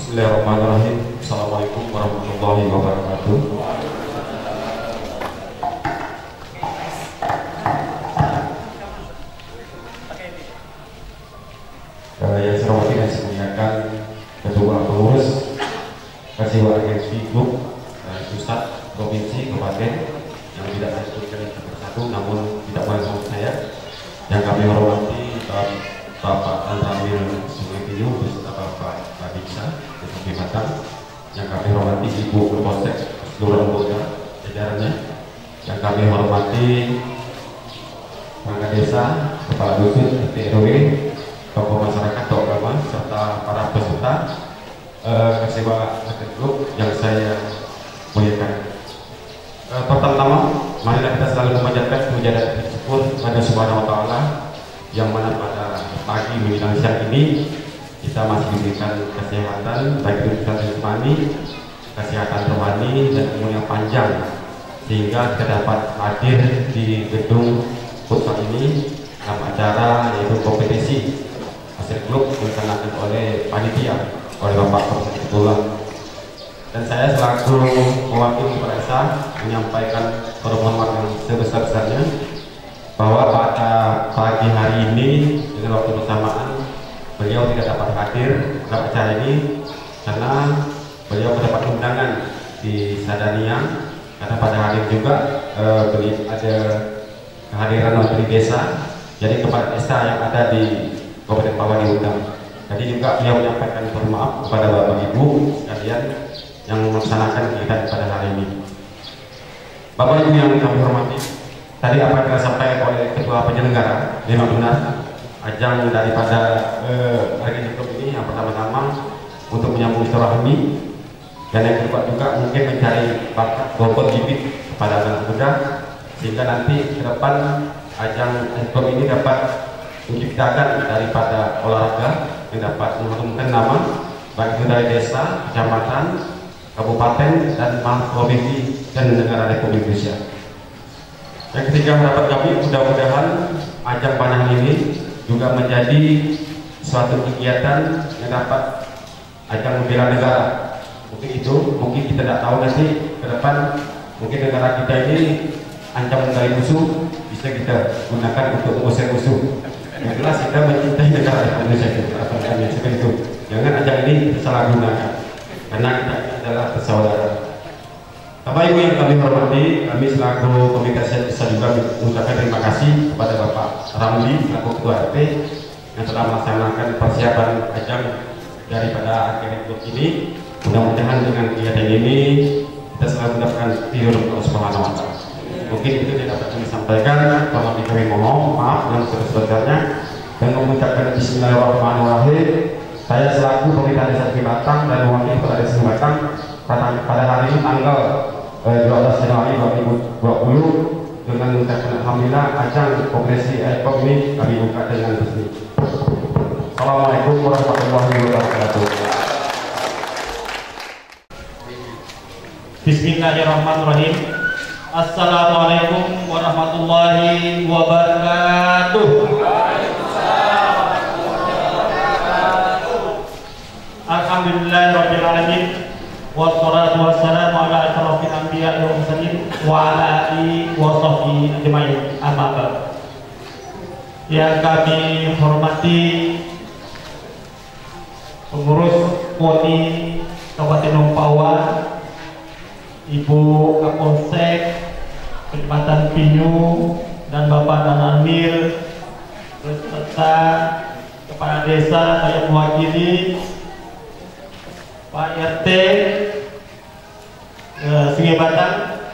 Bismillahirrahmanirrahim. Assalamualaikum warahmatullahi wabarakatuh. Yang saya hormati dan saya muliakan Ketua Pengurus Kasiwa Agensi Group Pusat, Provinsi, Kabupaten yang tidak saya sebutkan satu, namun tidak boleh sama saya. Yang kami hormati Bapak Antamil Sungai Tiyu beserta Bapak Babiksa dan Matang. Yang kami hormati Ibu Kapolsek seluruh anggota jajarannya. Yang kami hormati perangkat desa, kepala dusun, RT/RW, tokoh masyarakat, tokoh agama, serta para peserta Kasiwa Agensi Group yang saya muliakan. Pertama-tama, marilah kita selalu memanjatkan puja dan syukur pada Subhanahu wa Ta'ala yang mana pada pagi menjelang siang ini kita masih diberikan kesehatan, baik itu kesehatan jasmani, kesehatan rohani, dan umur yang panjang, sehingga kita dapat hadir di gedung pusat ini dalam acara yaitu kompetisi hasil klub dilaksanakan oleh panitia oleh Bapak Profesor. Dan saya selaku mewakili Peresa menyampaikan permohonan yang sebesar-besarnya bahwa pada pagi hari ini dengan waktu bersamaan beliau tidak dapat hadir dalam acara ini karena beliau mendapat undangan di Sadania, karena pada hari juga ada kehadiran menteri desa, jadi kepala desa yang ada di Kabupaten Pawai diundang. Jadi juga beliau menyampaikan mohon maaf kepada Bapak Ibu sekalian yang melaksanakan kegiatan pada hari ini. Bapak Ibu yang kami hormati, tadi apa yang disampaikan oleh Ketua Penyelenggara, memang benar ajang daripada Agensi Klub ini yang pertama-tama untuk menyambung silaturahmi, dan yang kedua juga mungkin mencari bakat bobot bibit kepada anak muda, sehingga nanti ke depan ajang klub ini dapat menciptakan daripada olahraga yang dapat mengharumkan nama baik itu dari desa, kecamatan, kabupaten, dan provinsi dan negara Republik Indonesia. Yang ketiga, harapan kami mudah-mudahan ajang panahan ini juga menjadi suatu kegiatan yang dapat ajang membela negara. Mungkin kita tidak tahu nanti ke depan mungkin negara kita ini ancaman dari musuh bisa kita gunakan untuk mengusir musuh. Yang jelas kita mencintai negara Indonesia seperti itu. Jangan ajang ini disalahgunakan karena kita adalah bersaudara. Bapak Ibu yang kami hormati, kami selaku komunikasi bisa juga mengucapkan terima kasih kepada Bapak Ramli selaku Ketua RT yang telah melaksanakan persiapan ajang daripada akhir klub ini. Mudah-mudahan dengan kegiatan ini kita selalu mendapatkan ridho Allah Subhanahu wa Ta'ala. Mungkin itu tidak dapat kami sampaikan, kalau kami mohon maaf yang sebesar-besarnya dan mengucapkan Bismillahirrahmanirrahim. Saya selaku Pemerintah Desa Batang dan mewakili Kepala Desa Batang pada hari ini tanggal 12 Januari 2020 dengan mengucapkan alhamdulillah ajang kompetisi klub ini kami buka dengan resmi. Assalamualaikum warahmatullahi wabarakatuh. Bismillahirrahmanirrahim. Assalamualaikum warahmatullahi wabarakatuh. Alhamdulillahirabbil alamin. Wassalatu wassalamu ala asyrofil anbiya'i wal mursalin wa ala alihi wa sahbihi ajmain. Amma ba'd. Yang kami hormati pengurus KONI Kabupaten Lompawa, Ibu Kapolsek Kecamatan Pinyu, dan Bapak Danamil beserta kepala desa saya mewakili Pak RT Sungai Batang,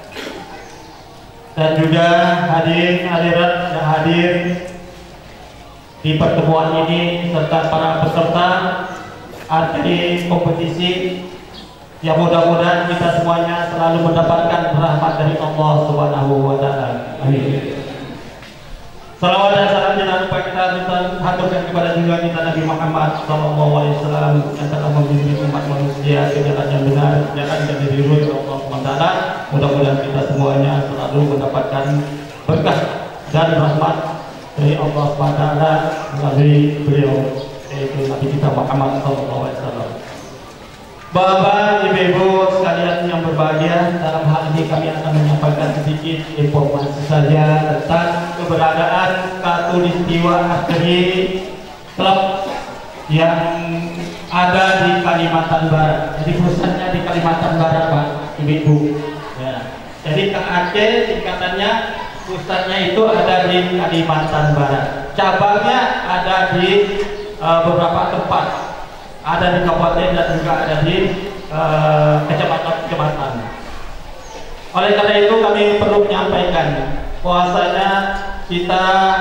dan juga hadirat yang hadir di pertemuan ini serta para peserta arti kompetisi. Yang mudah-mudahan kita semuanya selalu mendapatkan rahmat dari Allah Subhanahu wa Ta'ala. Amin. Salawat dan salam jangan lupa kita haturkan kepada junjungan kita Nabi Muhammad SAW yang telah membimbing umat manusia ke jalan yang benar, jalan yang diridhoi oleh Allah SWT. Mudah-mudahan kita semuanya selalu mendapatkan berkah dan rahmat dari Allah SWT melalui beliau, yaitu Nabi kita Muhammad SAW. Bapak, Ibu-ibu sekalian yang berbahagia, dalam hal ini kami akan menyampaikan sedikit informasi saja tentang keberadaan Khatulistiwa Archery Club yang ada di Kalimantan Barat. Jadi pusatnya di Kalimantan Barat, Pak, Ibu-ibu. Ya. Jadi Kang Aceh tingkatannya pusatnya itu ada di Kalimantan Barat. Cabangnya ada di beberapa tempat. Ada di kabupaten dan juga ada di kecamatan-kecamatan. Oleh karena itu kami perlu menyampaikan bahwasanya kita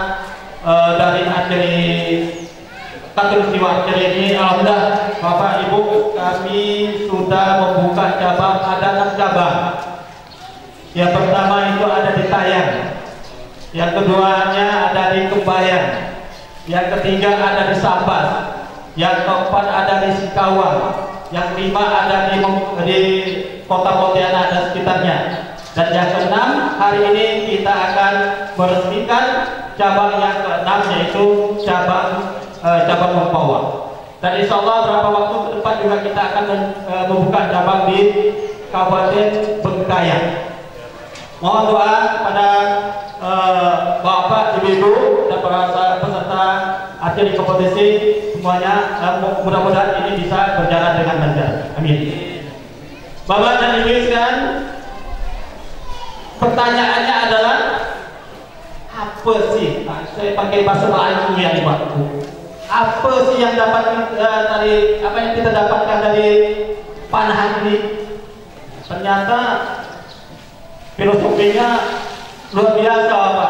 dari Archery Khatulistiwa Archery ini, alhamdulillah Bapak Ibu, kami sudah membuka cabang, ada 6 cabang. Yang pertama itu ada di Tayang, yang keduanya ada di Kembayan, yang ketiga ada di Sambas, yang keempat ada di Sikawang, yang kelima ada di Kota Pontianak dan sekitarnya, dan yang keenam hari ini kita akan meresmikan cabang yang keenam, yaitu cabang Mempawah. Dan insya Allah beberapa waktu ke depan juga kita akan membuka cabang di Kabupaten Bengkayang. Mohon doa kepada Bapak, Ibu-ibu dan para peserta archery kompetisi semuanya, mudah-mudahan ini bisa berjalan dengan lancar. Amin. Bapak dan Ibu sekalian, pertanyaannya adalah apa sih? Saya pakai bahasa Melayu yang dimaksud. Apa sih yang dapat dari apa yang kita dapatkan dari panahan ini? Ternyata filosofinya luar biasa, Bapak.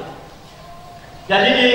Jadi di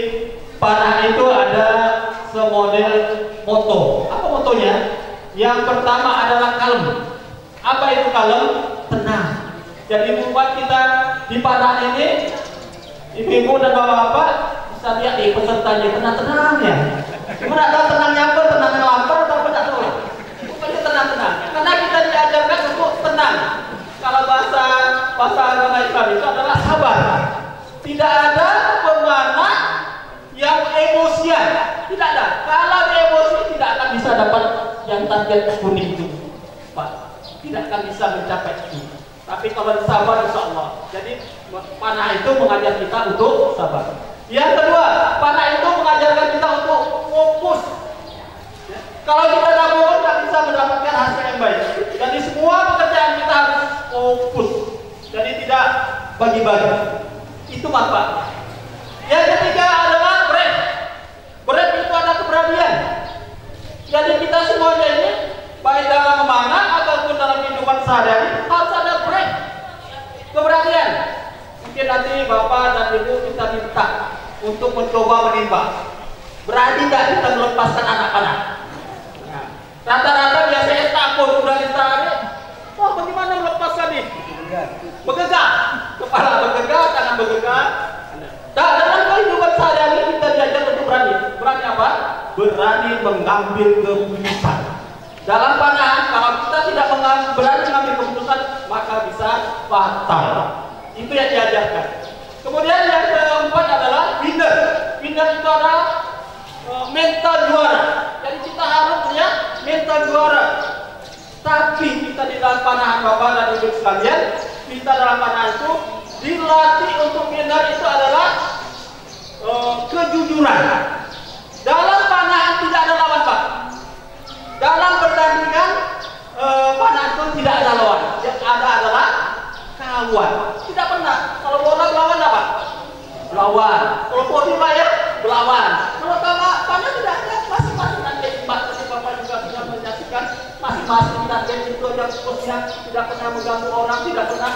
panah itu ada semodel moto. Apa motonya? Yang pertama adalah kalem. Apa itu kalem? Tenang. Jadi membuat kita di panah ini, ibu-ibu dan bapak-bapak bisa lihat nih pesertanya tenang-tenang ya. Cuma ada tenangnya apa? Tenang yang lapar atau tidak tahu? Bukannya tenang-tenang. Karena kita diajarkan untuk tenang. Kalau bahasa agama Islam itu adalah sabar. Tidak ada pemanah yang emosian, tidak ada. Kalau emosi tidak akan bisa dapat yang target kuning itu, Pak. Tidak akan bisa mencapai itu. Tapi kalau sabar, insya Allah. Jadi panah itu mengajar kita untuk sabar. Yang kedua, panah itu mengajarkan kita untuk fokus. Kalau kita tidak fokus, tidak bisa mendapatkan hasil yang baik. Jadi semua pekerjaan kita harus fokus. Jadi tidak bagi-bagi. Itu manfaat. Yang ketiga adalah break. Break itu ada keberanian. Jadi kita semuanya ini, baik dalam memanah ataupun dalam kehidupan sehari-hari, harus ada break. Keberanian. Mungkin nanti Bapak dan Ibu kita minta untuk mencoba menembak. Berani tidak kita melepaskan anak panah? Nah, rata-rata biasanya takut udah ditarik. Wah, bagaimana melepaskan ini? Bergegas, kepala bergegas, tangan bergegas. Nah, dalam kehidupan sehari-hari kita diajar untuk berani. Berani apa? Berani mengambil keputusan. Dalam panahan, kalau kita tidak berani mengambil keputusan, maka bisa fatal. Itu yang diajarkan. Kemudian yang keempat adalah winner. Winner itu adalah mental juara. Jadi kita harus punya mental juara. Tapi kita di dalam panahan Bapak dan Ibu sekalian, kita dalam panahan itu dilatih untuk winner itu adalah kejujuran. Dalam panahan tidak ada lawan, Pak. Dalam pertandingan panahan itu tidak ada lawan. Yang ada adalah kawan. Tidak pernah. Kalau bola lawan apa? Lawan. Kalau bola ya lawan. Kalau panah tidak ada. Masing-masing target. Tadi Bapak juga sudah menyaksikan masing-masing target itu yang fokusnya tidak pernah mengganggu orang, tidak pernah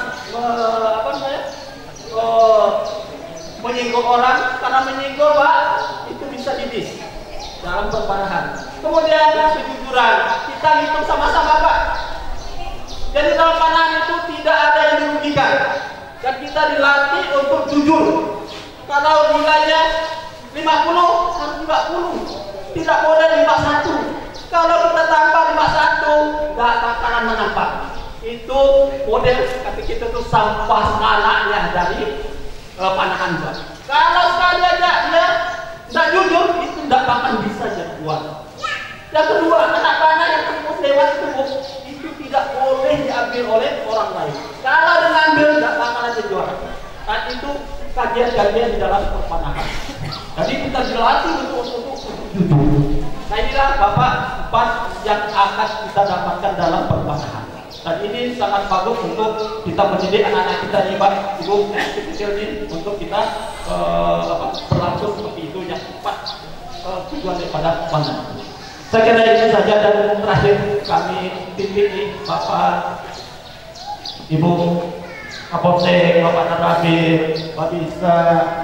menyinggung orang. Karena menyinggung, Pak, itu bisa dibis dalam perpanahan. Kemudian kejujuran. Kita hitung sama-sama, Pak. Jadi dalam panahan itu tidak ada yang dirugikan. Dan kita dilatih untuk jujur. Kalau nilainya 50, harus 50. Tidak boleh 51. Kalau kita tambah 51, nggak bakalan menang, Pak. Itu model kata kita tuh sampah anaknya dari panahan, Pak. Kalau sekali aja dia nggak jujur, itu nggak akan bisa jadi kuat. Yang kedua, anak panah yang terus lewat itu tidak boleh diambil oleh orang lain. Kalau diambil tidak akan ada juara. Dan itu kajian-kajian di dalam perpanahan. Jadi kita dilatih untuk jujur. Nah inilah Bapak empat yang akan kita dapatkan dalam perpanahan. Dan ini sangat bagus untuk kita mendidik anak-anak kita nih Pak, Ibu, kecil ini untuk kita berlangsung seperti itu yang empat tujuan daripada mana. Saya kira ini saja dan terakhir kami titik nih Bapak, Ibu Kapolsek, Bapak Narabir, Pak Bisa,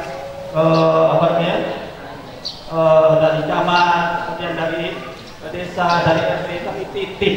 dari camat, kemudian dari desa, dari RT, kami titik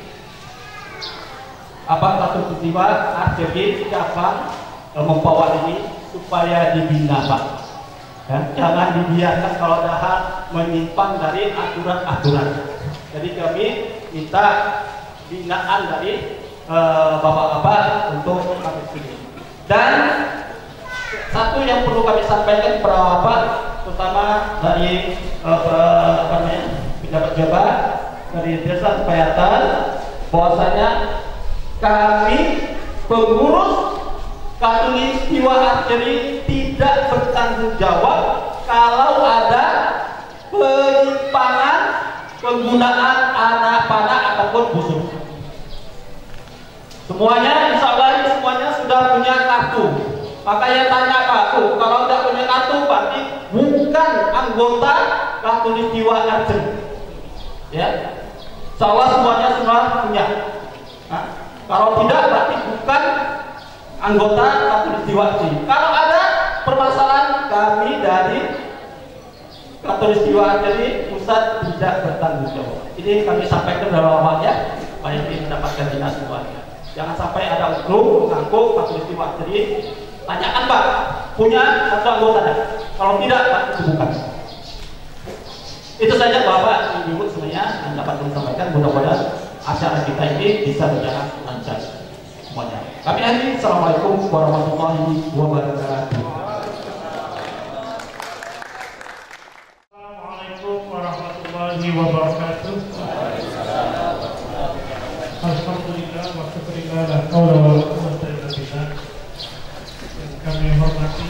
satu peristiwa RCB cabang membawa ini supaya dibina Pak. Ya, jangan dibiarkan kalau dahar menyimpang dari aturan-aturan. Jadi kami minta binaan dari bapak-bapak untuk kami sini. Dan satu yang perlu kami sampaikan kepada bapak, terutama dari pejabat-pejabat dari desa Payatan, bahwasanya kami pengurus Katulistiwa Archery tidak bertanggung jawab kalau ada penyimpangan penggunaan anak panah ataupun busur. Semuanya, insya Allah semuanya sudah punya kartu. Maka yang tanya Pak, kalau tidak punya kartu berarti bukan anggota Katulistiwa Archery. Ya, insya Allah semuanya sudah punya. Nah, kalau tidak berarti bukan anggota Katulistiwa Archery. Kalau ada permasalahan, kami dari Katulistiwa Archery pusat tidak bertanggung jawab. Ini kami sampaikan dalam awalnya, supaya ini mendapatkan dinas semuanya. Jangan sampai ada oknum mengaku Katulistiwa Archery. Tanyakan Pak, punya satu anggota? Kalau tidak, Pak, itu bukan. Itu saja Bapak Ibu semuanya yang dapat kami sampaikan. Mudah-mudahan acara kita ini bisa berjalan lancar semuanya. Kami akhiri. Assalamualaikum warahmatullahi wabarakatuh. Assalamualaikum warahmatullahi wabarakatuh. Alhamdulillah wa syukurillah la haula wa la quwwata illa billah. Kami hormati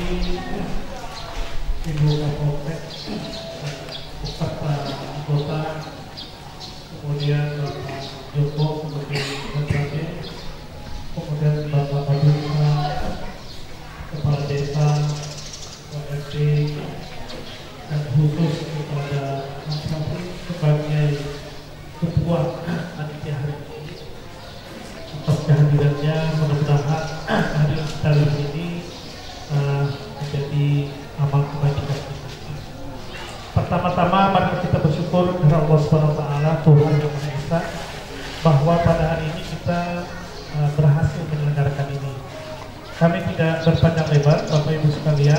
Ibu Kapolsek beserta anggota, kemudian Bapak Joko, kemudian Bapak kemudian Bapak Baduna, Kepala Desa, RT, dan khusus kepada Mas Syafi sebagai Ketua Panitia hari ini atas kehadirannya. Mudah-mudahan kehadiran kita ini menjadi amal kebajikan kita. Pertama-tama mari kita bersyukur kepada Allah Subhanahu wa taala, Tuhan yang Maha Esa, bahwa pada hari ini kita berhasil menyelenggarakan ini. Kami tidak berpanjang lebar, Bapak Ibu sekalian.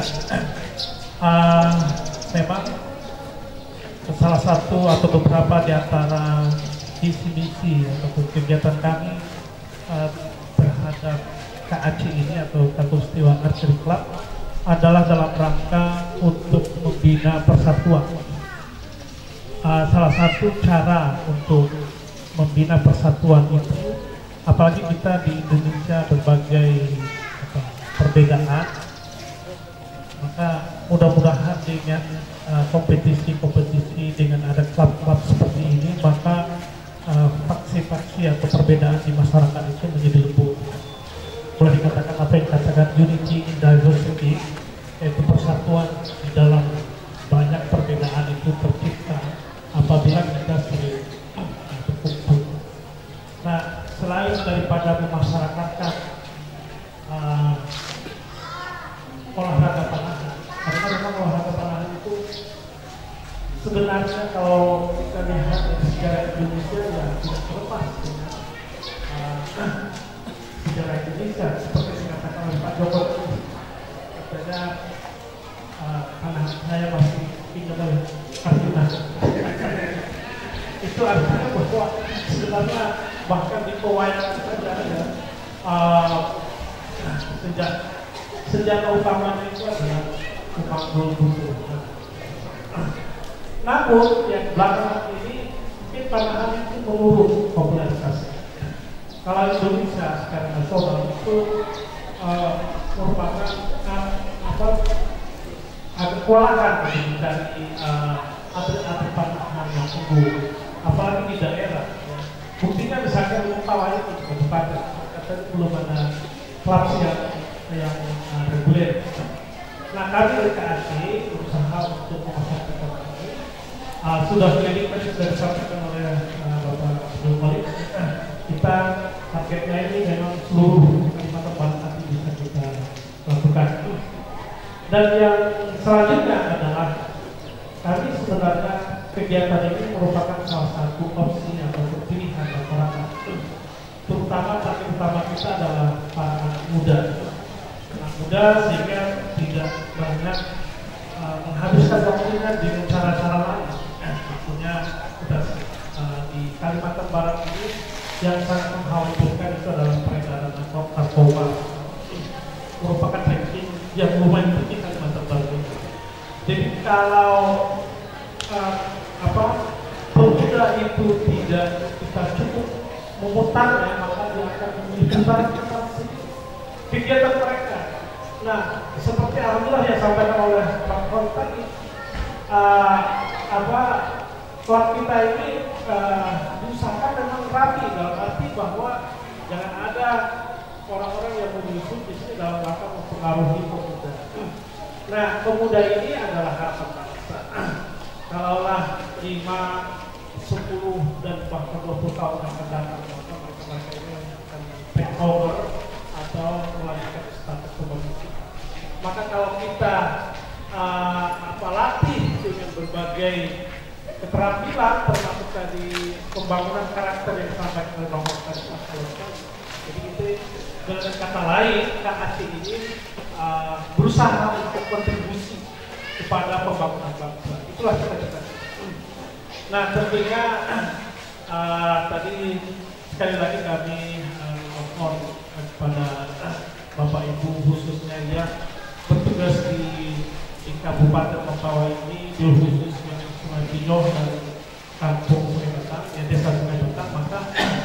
Memang salah satu atau beberapa di antara visi-misi atau kegiatan kami terhadap KAC ini atau Katulistiwa Archery Club adalah dalam rangka untuk membina persatuan. Salah satu cara untuk membina persatuan itu, apalagi kita di Indonesia berbagai perbedaan, maka mudah-mudahan dengan kompetisi-kompetisi, dengan ada klub-klub seperti ini, maka faksi-faksi atau perbedaan di masyarakat itu menjadi lembut. Boleh dikatakan apa yang dikatakan unity in diversity, yaitu persatuan di dalam banyak perbedaan itu tercipta apabila kita sudah berkumpul. Nah, selain daripada memasyarakatkan olahraga panahan, karena memang olahraga panahan itu sebenarnya kalau kita lihat dari sejarah Indonesia ya tidak terlepas dengan sejarah Indonesia, seperti dikatakan oleh Pak Joko, katanya panahan saya masih tinggal dari Arjuna. Itu artinya bahwa sebenarnya bahkan di pewayangan saja ya, senjata utamanya itu adalah memanggul buku. Namun yang belakangan ini mungkin panahan itu menurun popularitasnya. Kalau Indonesia secara nasional itu merupakan ada kewalahan dari atlet-atlet panahan yang unggul, apalagi di daerah. Ya. Buktinya misalnya Mentawai itu kabupaten, katanya belum ada klub yang reguler. Nah, kami dari KAC berusaha untuk memasarkan ini. Sudah keliling tadi sudah disampaikan oleh Bapak Abdul Malik. Kita targetnya ini memang seluruh Kalimantan Barat nanti bisa kita lakukan. Dan yang selanjutnya adalah kami sebenarnya kegiatan ini merupakan salah satu opsi atau pilihan masyarakat. Terutama target utama kita adalah para anak muda. Anak muda sehingga tidak banyak menghabiskan waktunya dengan cara-cara lain. Maksudnya kita di Kalimantan Barat ini yang sangat mengkhawatirkan itu adalah peredaran narkoba, merupakan ranking yang lumayan tinggi Kalimantan Barat ini. Jadi kalau pemuda itu tidak kita cukup memutarnya, maka dia akan memutar kegiatan mereka. Nah, seperti alhamdulillah yang disampaikan oleh Pak Khon tadi, klub kita ini diusahakan memang rapi, dalam arti bahwa jangan ada orang-orang yang menyusun di sini dalam rangka mempengaruhi pemuda. Nah, pemuda ini adalah harapan bangsa. Kalaulah 5, 10 dan bahkan 20 tahun yang akan datang, maka mereka ini akan take over atau melanjutkan status pembangunan. Maka kalau kita latih dengan berbagai keterampilan, termasuk tadi pembangunan karakter yang disampaikan oleh Bang Mokhtar, jadi itu dengan kata lain KAC ini berusaha untuk kontribusi kepada pembangunan bangsa. Itulah cita-cita. Nah, tentunya tadi sekali lagi kami mohon kepada Bapak Ibu khususnya yang bertugas di Kabupaten Mentawai ini, khusus yang Sungai Pinyoh dan Kampung Sungai Batang, ya Desa Sungai Batang, maka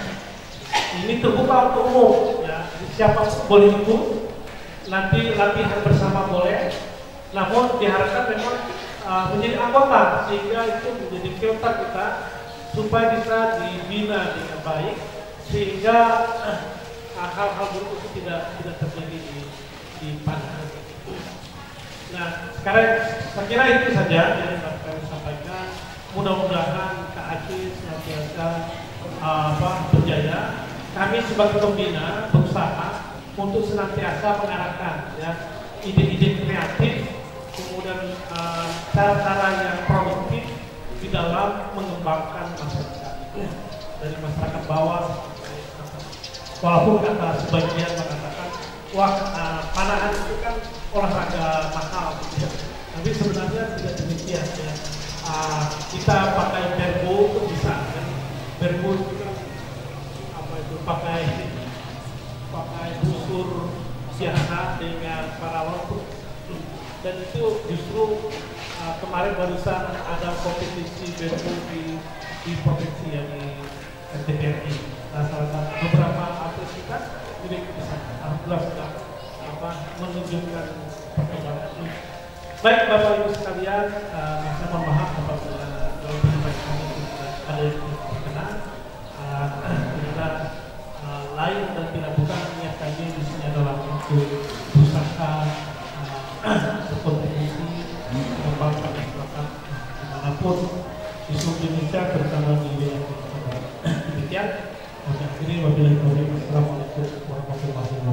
ini terbuka untuk umum, ya siapa boleh ikut. Nanti latihan bersama boleh, namun diharapkan memang menjadi anggota sehingga itu menjadi filter kita supaya bisa dibina dengan baik sehingga hal-hal buruk itu tidak terjadi di panahan. Nah, sekarang saya kira itu saja yang dapat kami sampaikan. Mudah-mudahan KAC senantiasa berjaya. Kami sebagai pembina berusaha untuk senantiasa mengarahkan ya ide-ide kreatif, kemudian cara-cara yang produktif di dalam mengembangkan masyarakat dari masyarakat bawah. Walaupun kata sebagian mengatakan wah panahan itu kan olahraga mahal gitu ya. Tapi sebenarnya tidak demikian ya. Kita pakai berbo itu bisa kan. Berbo itu kan pakai busur biasa dengan paralon dan itu justru kemarin barusan ada kompetisi berbo di provinsi yang di TPRI. Nah, salah satu beberapa atlet kita juga di sana. Alhamdulillah sudah menunjukkan perkembangan. Baik Bapak Ibu sekalian, saya mohon maaf apabila dalam penyampaian kami ada yang berkenan. Kita lain dan tidak bukan niat kami di sini adalah untuk berusaha berkontribusi mengembangkan masyarakat dimanapun di seluruh Indonesia, terutama di wilayah demikian. Ini wabillahi taufiq. Assalamualaikum warahmatullahi wabarakatuh.